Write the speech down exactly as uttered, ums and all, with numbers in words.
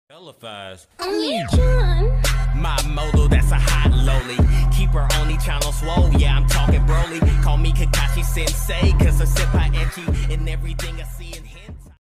Telefies. John. My model, that's a hot lowly. Keep her on the channel swole, yeah, I'm talking Broly. Call me Kakashi Sensei, cause I sip my etchy in everything I see in hentai.